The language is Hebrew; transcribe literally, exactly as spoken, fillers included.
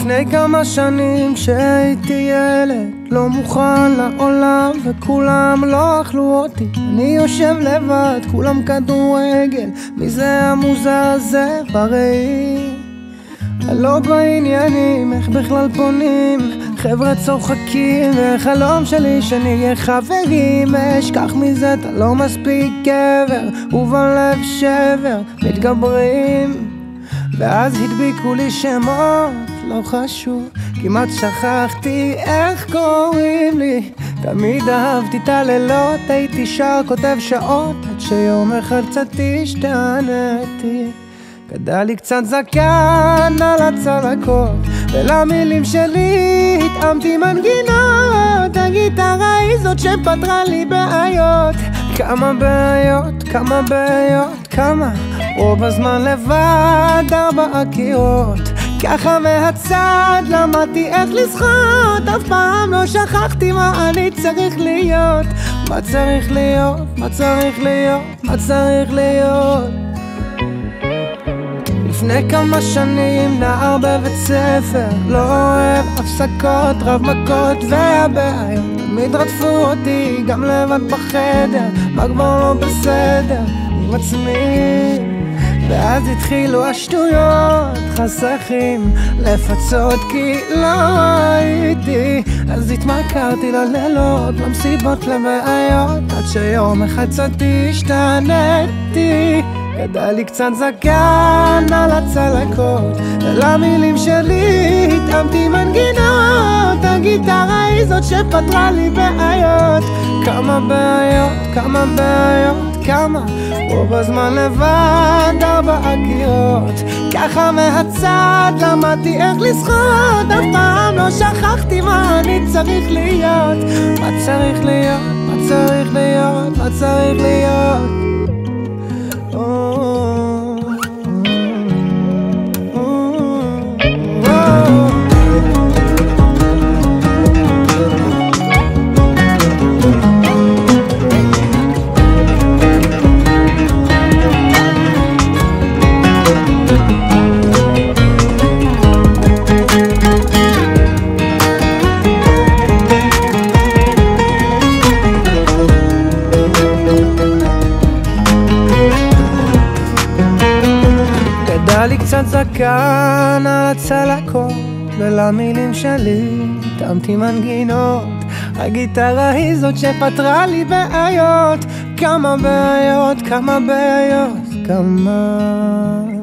לפני כמה שנים כשהייתי ילד, לא מוכן לעולם וכולם לא אכלו אותי. אני יושב לבד, כולם כדורגל, מי זה המוזר הזה בראי? הלא בעניינים, איך בכלל פונים? חבר'ה צוחקים, וחלום שלי שנהיה חברים. אשכח מזה, אתה לא מספיק גבר, ובלב שבר מתגברים. ואז הדביקו לי שמות, לא חשוב, כמעט שכחתי איך קוראים לי. תמיד אהבתי את הלילות, הייתי שר כותב שעות, עד שיום אחד קצת השתנתי. גדל לי קצת זקן על הצלקות, ולמילים שלי התאמתי מנגינות. הגיטרה היא זאת שפתרה לי בעיות. כמה בעיות, כמה בעיות, כמה רוב הזמן לבד, ארבע קירות. ככה מהצד למדתי איך לשחות, אף פעם לא שכחתי מה אני צריך להיות. מה צריך להיות, מה צריך להיות, מה צריך להיות. לפני כמה שנים נער בבית ספר, לא אוהב הפסקות, רב מכות והבעיות תמיד רדפו אותי, גם לבד בחדר, מה כבר לא בסדר עם עצמי. ואז התחילו השטויות, חסכים לפצות כי לא הייתי. אז התמכרתי ללילות, למסיבות, לבעיות, עד שיום אחד קצת השתנתי. גדל לי קצת זקן על הצלקות, ולמילים שלי התאמתי מנגינות. הגיטרה היא זאת שפתרה לי בעיות. כמה בעיות, כמה בעיות, כמה רוב הזמן לבד, ארבע קירות. ככה מהצד למדתי איך לשחות, אף פעם לא שכחתי מה אני צריך להיות. מה צריך להיות, מה צריך להיות, מה צריך להיות. גדל לי קצת זקן על הצלקות, ולמילים שלי התאמתי מנגינות. הגיטרה היא זאת שפתרה לי בעיות. כמה בעיות, כמה בעיות, כמה